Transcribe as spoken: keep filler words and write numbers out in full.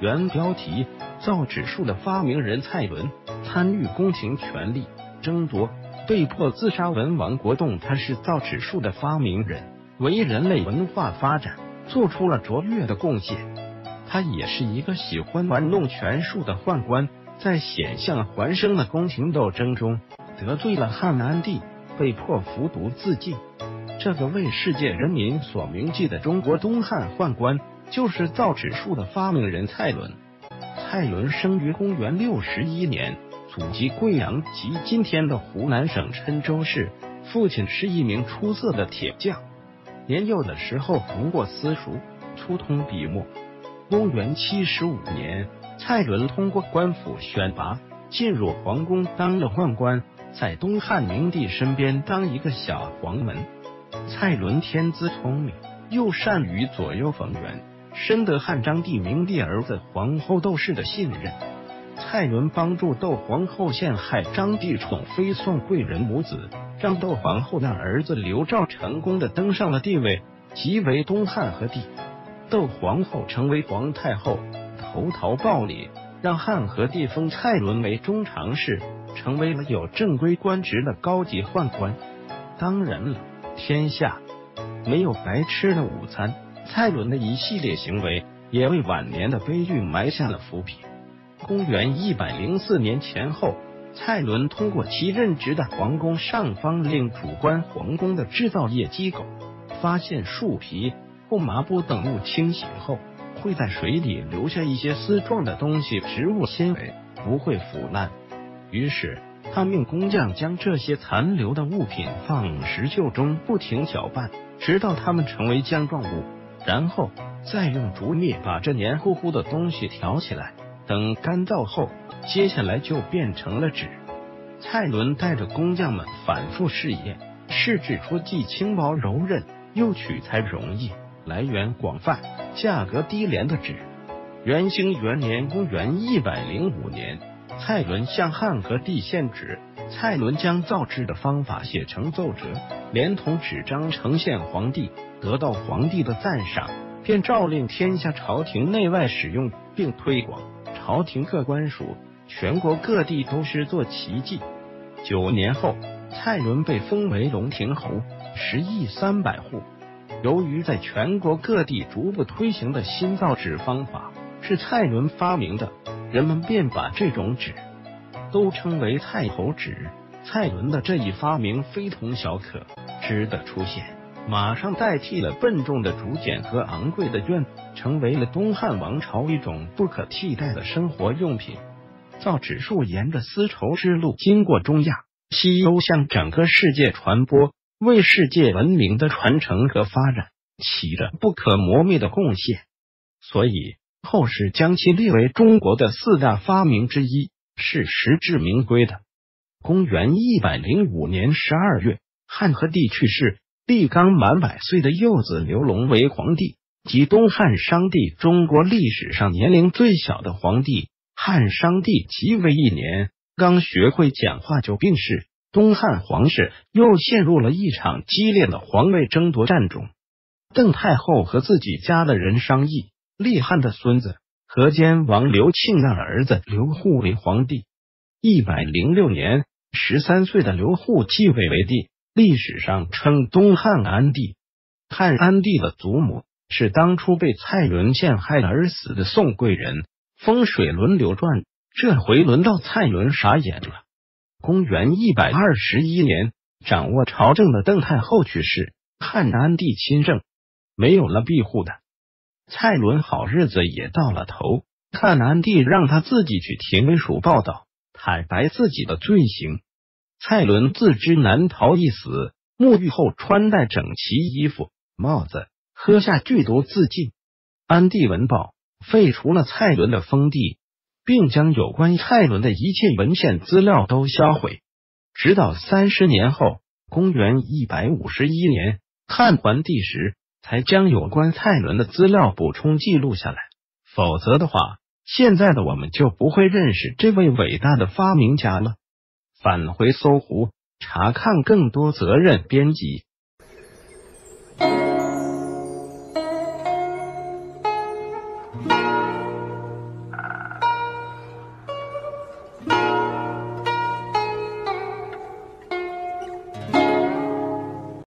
原标题：造纸术的发明人蔡伦参与宫廷权力争夺，被迫自杀。文王国栋他是造纸术的发明人，为人类文化发展做出了卓越的贡献。他也是一个喜欢玩弄权术的宦官，在险象环生的宫廷斗争中得罪了汉安帝，被迫服毒自尽。这个为世界人民所铭记的中国东汉宦官，就是造纸术的发明人蔡伦。蔡伦生于公元六十一年，祖籍贵阳及今天的湖南省郴州市，父亲是一名出色的铁匠。年幼的时候读过私塾，粗通笔墨。公元七十五年，蔡伦通过官府选拔，进入皇宫当了宦官，在东汉明帝身边当一个小黄门。蔡伦天资聪明，又善于左右逢源，深得汉章帝明帝儿子皇后窦氏的信任。蔡伦帮助窦皇后陷害章帝宠妃宋贵人母子，让窦皇后的儿子刘肇成功的登上了帝位，即为东汉和帝。窦皇后成为皇太后，投桃报李，让汉和帝封蔡伦为中常侍，成为了有正规官职的高级宦官。当然了，天下没有白吃的午餐，蔡伦的一系列行为也为晚年的悲剧埋下了伏笔。公元一百零四年前后，蔡伦通过其任职的皇宫上方令主管皇宫的制造业机构，发现树皮或麻布等物清洗后会在水里留下一些丝状的东西，植物纤维不会腐烂。于是他命工匠将这些残留的物品放石臼中不停搅拌，直到它们成为浆状物，然后再用竹篾把这黏糊糊的东西挑起来，等干燥后，接下来就变成了纸。蔡伦带着工匠们反复试验，试制出既轻薄柔韧又取材容易、来源广泛、价格低廉的纸。元兴元年，公元一百零五年，蔡伦向汉和帝献纸。蔡伦将造纸的方法写成奏折，连同纸张呈现皇帝，得到皇帝的赞赏，便诏令天下朝廷内外使用并推广。朝廷各官署、全国各地都是做奇迹。九年后，蔡伦被封为龙亭侯，食邑三百户。由于在全国各地逐步推行的新造纸方法是蔡伦发明的，人们便把这种纸都称为蔡侯纸。蔡伦的这一发明非同小可，纸的出现马上代替了笨重的竹简和昂贵的绢，成为了东汉王朝一种不可替代的生活用品。造纸术沿着丝绸之路经过中亚、西欧，向整个世界传播，为世界文明的传承和发展起着不可磨灭的贡献。所以后世将其列为中国的四大发明之一，是实至名归的。公元一百零五年十二月，汉和帝去世，立刚满百岁的幼子刘隆为皇帝，即东汉商帝，中国历史上年龄最小的皇帝。汉商帝即位一年，刚学会讲话就病逝，东汉皇室又陷入了一场激烈的皇位争夺战中。邓太后和自己家的人商议，立汉的孙子河间王刘庆的儿子刘户为皇帝。一百零六年，十三岁的刘户继位为帝，历史上称东汉安帝。汉安帝的祖母是当初被蔡伦陷害而死的宋贵人。风水轮流转，这回轮到蔡伦傻眼了。公元一百二十一年，掌握朝政的邓太后去世，汉安帝亲政，没有了庇护的蔡伦好日子也到了头。汉安帝让他自己去廷尉署报道，坦白自己的罪行。蔡伦自知难逃一死，沐浴后穿戴整齐衣服、帽子，喝下剧毒自尽。安帝闻报，废除了蔡伦的封地，并将有关蔡伦的一切文献资料都销毁。直到三十年后，公元一百五十一年，汉桓帝时才将有关蔡伦的资料补充记录下来，否则的话，现在的我们就不会认识这位伟大的发明家了。返回搜狐，查看更多责任编辑。